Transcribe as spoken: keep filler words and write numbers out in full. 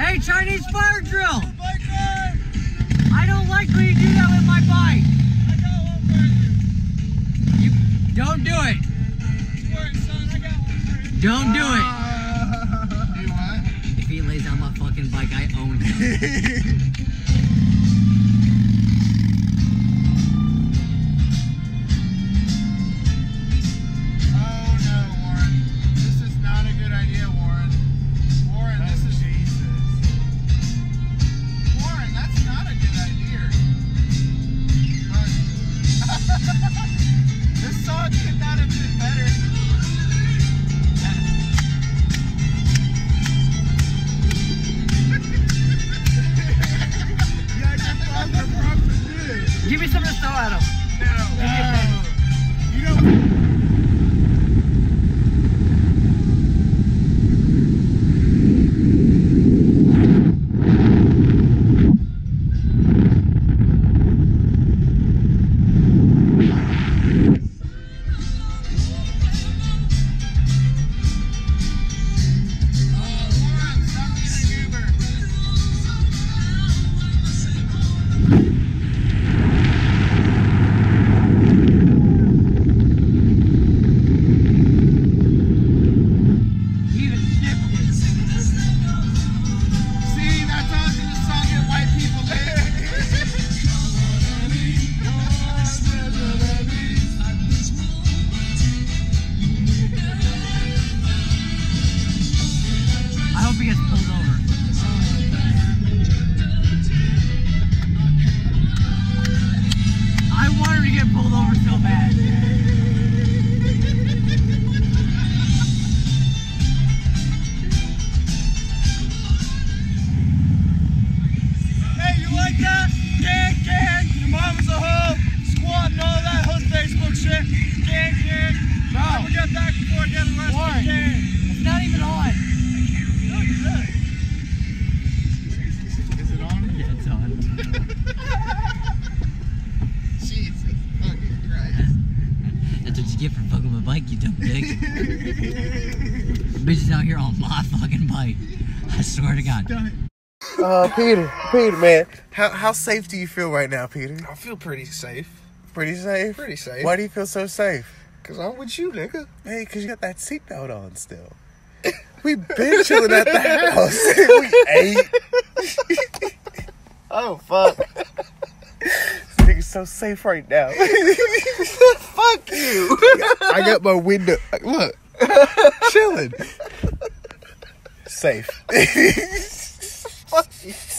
Hey, Chinese fire drill! I don't like when you do that with my bike. I got one for you. You don't do it. Swear, son, I got one for you. Don't do it. Do what? If he lays on my fucking bike, I own him. Give me something to throw at him. No. No. You don't. Get for fucking my bike, you dumb dick. Bitch is out here on my fucking bike. I swear to God. Uh, Peter, Peter, man, how how safe do you feel right now, Peter? I feel pretty safe. Pretty safe? Pretty safe. Why do you feel so safe? Cause I'm with you, nigga. Hey, cause you got that seatbelt on still. We been chilling at the house. We ate. Oh fuck. This nigga's so safe right now. Fuck you. I got my window. Look, chilling. Safe. Fuck you.